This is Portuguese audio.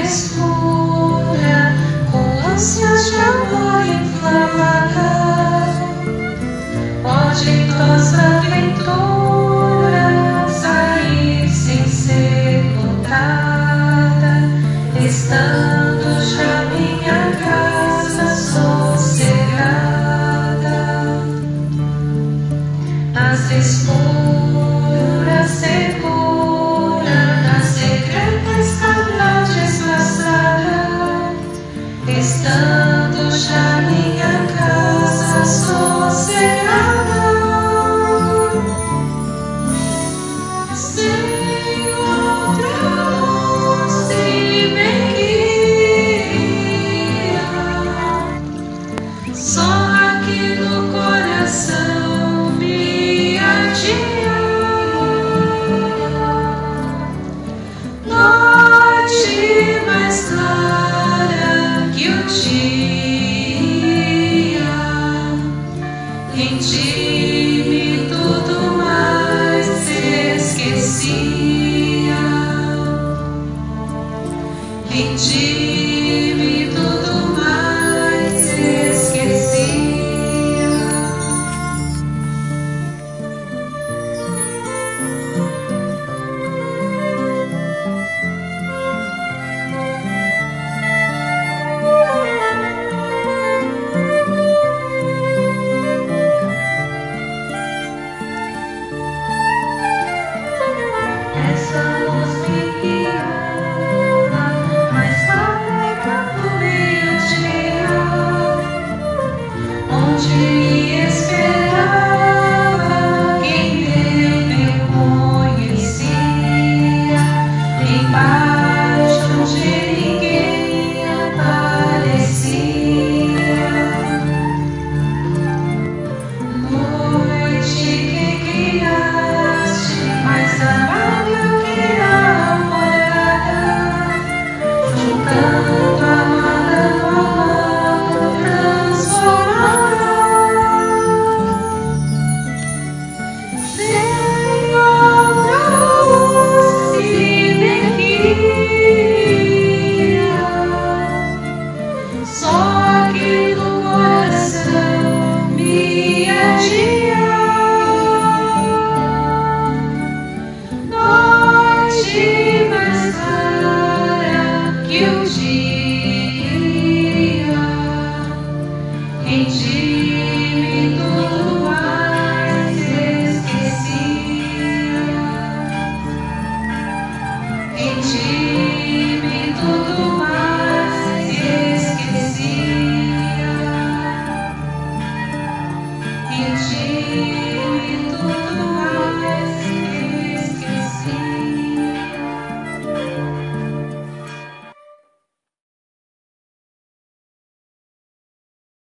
escura, com ânsias de amor inflamada, pode nossa aventura sair sem ser notada, estando já minha casa sossegada. As escuras segura, nas secretas caminhadas passada, estando já minha casa sossegada. Sem outra luz se me guia, só aqui no coração me adia. Noite mais clara que o dia, em ti-me tudo mais se esquecia, em ti-me tudo mais se esquecia. Essa luz me guiava, mais clara do meio-dia, onde me esperava quem bem me conhecia, embaixo onde ninguém aparecia. Noite que guiaste, mais amável que a alvorada, juntando amada no amado transformada. Sem outra luz se me guia, só aqui no coração me adia. Noite mais clara que o dia, em ti-me